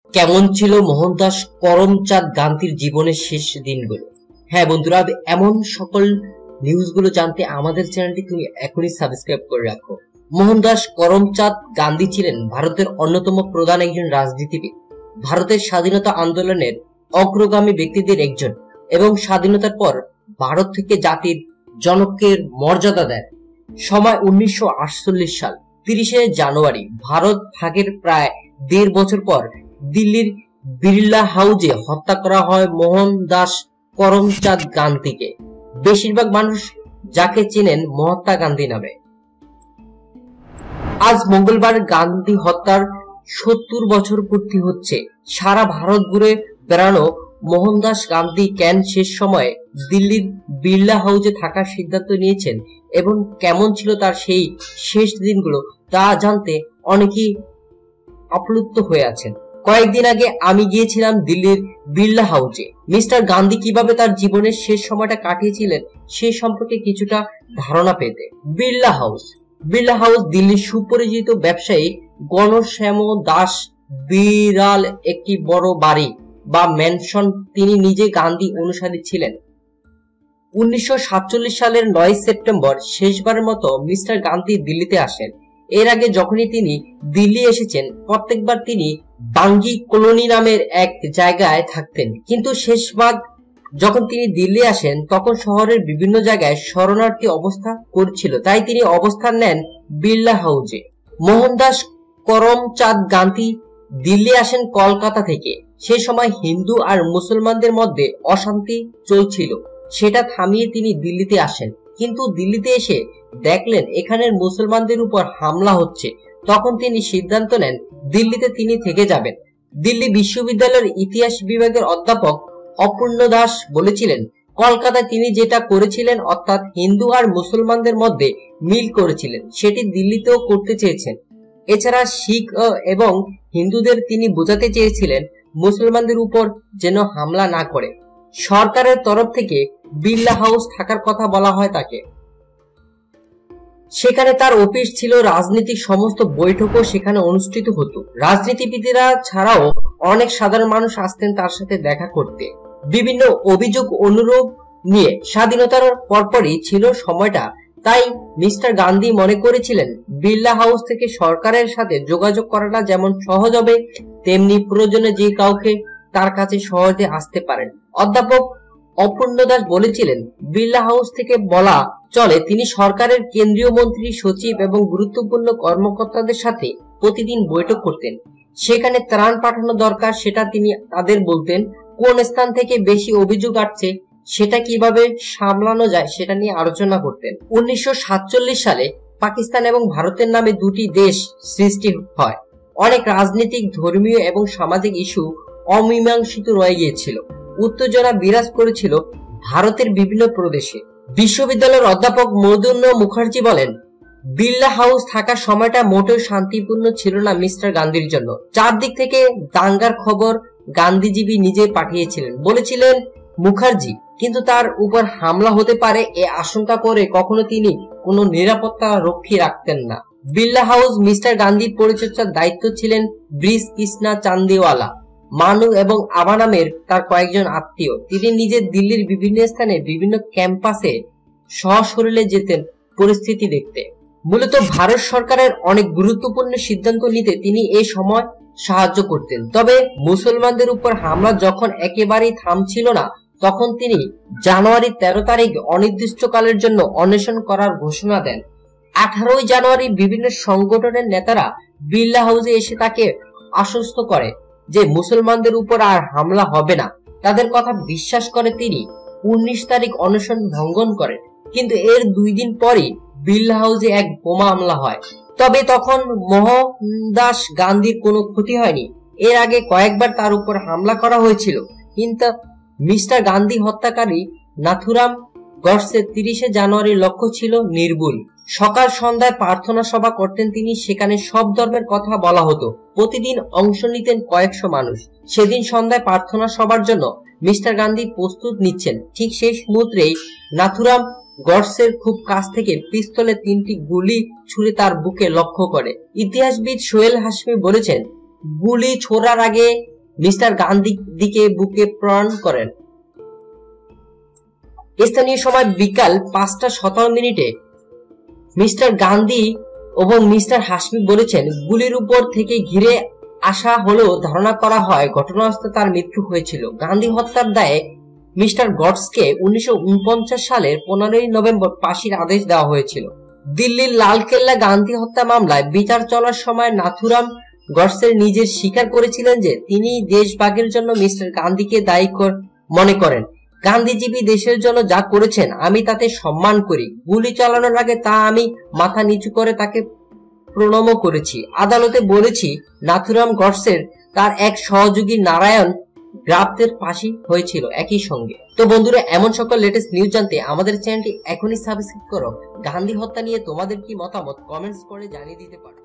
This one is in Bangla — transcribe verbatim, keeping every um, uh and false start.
কেমন ছিল মোহনদাস করমচাঁদ গান্ধীর জীবনের শেষ দিনগুলো? হ্যাঁ বন্ধুরা, এমন সকল নিউজগুলো জানতে আমাদের চ্যানেলটি তুমি এখনই সাবস্ক্রাইব করে রাখো। মোহনদাস করমচাঁদ গান্ধী ছিলেন ভারতের অন্যতম প্রধান একজন রাজনীতিবিদ, ভারতের স্বাধীনতা আন্দোলনের অগ্রগামী ব্যক্তিদের একজন এবং স্বাধীনতার পর ভারত থেকে জাতির জনকের মর্যাদা দেন। সময় উনিশশো আটচল্লিশ সাল তিরিশে জানুয়ারি। ভারত ভাগের প্রায় দেড় বছর পর দিল্লির বিড়লা হাউজে হত্যা করা হয় মোহনদাস করমচাঁদ গান্ধীকে। বেশিরভাগ মানুষ যাকে চেনেন মহাত্মা গান্ধী নামে। আজ মঙ্গলবার গান্ধী হত্যার সত্তর বছর পূর্তি হচ্ছে। সারা ভারত ঘুরে বেড়ানো মোহনদাস গান্ধী কেন শেষ সময়ে দিল্লির বিড়লা হাউজে থাকার সিদ্ধান্ত নিয়েছেন এবং কেমন ছিল তার সেই শেষ দিনগুলো তা জানতে অনেকেই আপ্লুত হয়ে আছেন। কয়েকদিন আগে আমি গিয়েছিলাম দিল্লির বিড়লা হাউজে। মিস্টার গান্ধী কিভাবে তার জীবনের শেষ সময়টা কাটিয়েছিলেন সে সম্পর্কে কিছুটা ধারণা পেতে। বিড়লা হাউস বিড়লা হাউস দিল্লির সুপরিচিত ব্যবসায়ী গণশ্যাম দাস বিড়াল একটি বড় বাড়ি বা ম্যানশন। তিনি নিজে গান্ধী অনুসারী ছিলেন। উনিশশো সাতচল্লিশ সালের নয় সেপ্টেম্বর শেষবারের মতো মিস্টার গান্ধী দিল্লিতে আসেন। এর আগে যখনই তিনি দিল্লি এসেছেন প্রত্যেকবার তিনি বাঙ্গি কলোনি নামের এক জায়গায় থাকতেন, কিন্তু শেষবার যখন তিনি দিল্লি আসেন তখন শহরের বিভিন্ন জায়গায় শরণার্থী অবস্থা করছিল, তাই তিনি অবস্থান নেন বিড়লা হাউজে। মোহনদাস করমচাঁদ গান্ধী দিল্লি আসেন কলকাতা থেকে। সে সময় হিন্দু আর মুসলমানদের মধ্যে অশান্তি চলছিল, সেটা থামিয়ে তিনি দিল্লিতে আসেন। কিন্তু দিল্লিতে এসে দেখলেন এখানের মুসলমানদের উপর হামলা হচ্ছে। তখন তিনি সিদ্ধান্ত নেন দিল্লিতে তিনি থেকে যাবেন। দিল্লি বিশ্ববিদ্যালয়ের ইতিহাস বিভাগের অধ্যাপক অপূর্ণ দাস বলেছিলেন, কলকাতায় তিনি যেটা করেছিলেন অর্থাৎ হিন্দু আর মুসলমানদের মধ্যে মিল করেছিলেন, সেটি দিল্লিতেও করতে চেয়েছেন। এছাড়া শিখ এবং হিন্দুদের তিনি বোঝাতে চেয়েছিলেন মুসলমানদের উপর যেন হামলা না করে। সরকারের তরফ থেকে বিড়লা হাউস থাকার কথা বলা হয় তাকে। সেখানে তার অফিস ছিল, রাজনৈতিক সমস্ত বৈঠকও সেখানে অনুষ্ঠিত হতো। রাজনীতিবিদেরা ছাড়াও অনেক সাধারণ মানুষ আসতেন তার সাথে দেখা করতে। বিভিন্ন অভিযোগ অনুরোধ নিয়ে স্বাধীনতার পরপরই ছিল সময়টা, তাই মিস্টার গান্ধী মনে করেছিলেন বিড়লা হাউস থেকে সরকারের সাথে যোগাযোগ করাটা যেমন সহজ হবে তেমনি প্রয়োজনে যে কাউকে তার কাছে সহজে আসতে পারেন। অধ্যাপক অপূর্ণ দাস বলেছিলেন, বিড়লা হাউস থেকে বলা চলে তিনি সরকারের কেন্দ্রীয় মন্ত্রী, সচিব এবং গুরুত্বপূর্ণ কর্মকর্তাদের সাথে প্রতিদিন বৈঠক করতেন। সেখানে ত্রাণ পাঠানো দরকার সেটা তিনি তাদের বলতেন, কোন স্থান থেকে বেশি অভিযোগ আসছে সেটা কিভাবে সামলানো যায় সেটা নিয়ে আলোচনা করতেন। উনিশশো সাতচল্লিশ সালে পাকিস্তান এবং ভারতের নামে দুটি দেশ সৃষ্টি হয়। অনেক রাজনৈতিক, ধর্মীয় এবং সামাজিক ইস্যু অমীমাংসিত রয়ে গিয়েছিল। উত্তেজনা বিরাজ করেছিল ভারতের বিভিন্ন প্রদেশে। বিশ্ববিদ্যালয়ের অধ্যাপক মদন্য মুখার্জি বলেন, বিড়লা হাউস থাকার সময়টা মোটেও শান্তিপূর্ণ ছিল না মিস্টার গান্ধীর জন্য। চারদিক থেকে দাঙ্গার খবর গান্ধীজীবী নিজে পাঠিয়েছিলেন, বলেছিলেন মুখার্জি, কিন্তু তার উপর হামলা হতে পারে এ আশঙ্কা করে কখনো তিনি কোনো নিরাপত্তা রক্ষী রাখতেন না। বিড়লা হাউস মিস্টার গান্ধীর পরিচর্যার দায়িত্ব ছিলেন ব্রিজ কৃষ্ণা চান্দিওয়ালা, মানু এবং আবা নামের তার কয়েকজন আত্মীয়। তিনি নিজে দিল্লির বিভিন্ন স্থানে বিভিন্ন ক্যাম্পাসে সশরীরে যেতেন পরিস্থিতি দেখতে। মূলত ভারত সরকারের অনেক গুরুত্বপূর্ণ সিদ্ধান্ত নিতে তিনি এই সময় সাহায্য করতেন। তবে মুসলমানদের উপর হামলা যখন একেবারেই থামছিল না তখন তিনি জানুয়ারি তেরো তারিখ অনির্দিষ্টকালের জন্য অনশন করার ঘোষণা দেন। আঠারোই জানুয়ারি বিভিন্ন সংগঠনের নেতারা বিড়লা হাউসে এসে তাকে আশ্বস্ত করে যে মুসলমানদের উপর আর হামলা হবে না। তাদের কথা বিশ্বাস করে তিনি উনিশ তারিখ অনশন ভঙ্গন করেন। কিন্তু এর দুই দিন পরই বিড়লা হাউসে এক বোমা হামলা হয়। তবে তখন মোহনদাস গান্ধীর কোনো ক্ষতি হয়নি। এর আগে কয়েকবার তার উপর হামলা করা হয়েছিল, কিন্তু মিস্টার গান্ধী হত্যাকারী নাথুরাম গডসে তিরিশে জানুয়ারির লক্ষ্য ছিল নির্ভুল। সকাল সন্ধ্যায় প্রার্থনা সভা করতেন তিনি, সেখানে সব ধর্মের কথা বলা হতো। প্রতিদিন অংশ নিতেন কয়েকশো মানুষ। সেদিন সন্ধ্যায় প্রার্থনা সভার জন্য মিস্টার গান্ধী প্রস্তুত নিচ্ছেন, ঠিক সেই মুহূর্তেই নাথুরাম গডসের খুব কাছ থেকে পিস্তলে তিনটি গুলি ছুড়ে তার বুকে লক্ষ্য করে। ইতিহাসবিদ সোহেল হাশমি বলেছেন, গুলি ছোড়ার আগে মিস্টার গান্ধীকে বুকে প্রণাম করেন। স্থানীয় সময় বিকাল পাঁচটা সতেরো মিনিটে মিস্টার গান্ধী এবং মিস্টার হাশমি বলেছেন, গুলির উপর থেকে ঘিরে আসা হলেও ধারণা করা হয় ঘটনাস্থলে তার মৃত্যু হয়েছিল। গান্ধী হত্যার দায়ে মিস্টার গডসকে উনিশশো উনপঞ্চাশ সালের পনেরোই নভেম্বর ফাঁসির আদেশ দেওয়া হয়েছিল। দিল্লির লালকেল্লা গান্ধী হত্যা মামলায় বিচার চলার সময় নাথুরাম গডসে নিজের স্বীকার করেছিলেন যে তিনি দেশভাগের জন্য মিস্টার গান্ধীকে দায়ী মনে করেন। গান্ধীজীবী দেশের জন্য যা করেছেন আমি তাতে সম্মান করি। গুলি চালানোর আগে তা আমি মাথা নিচু করে তাকে প্রণাম করেছি। আদালতে বলেছি নাথুরাম গডসের তার এক সহযোগী নারায়ণ গ্রাফদের ফাঁসি হয়েছিল একই সঙ্গে। তো বন্ধুরা, এমন সকল লেটেস্ট নিউজ জানতে আমাদের চ্যানেলটি এখনই সাবস্ক্রাইব করো। গান্ধী হত্যা নিয়ে তোমাদের কি মতামত কমেন্টস করে জানিয়ে দিতে পারো।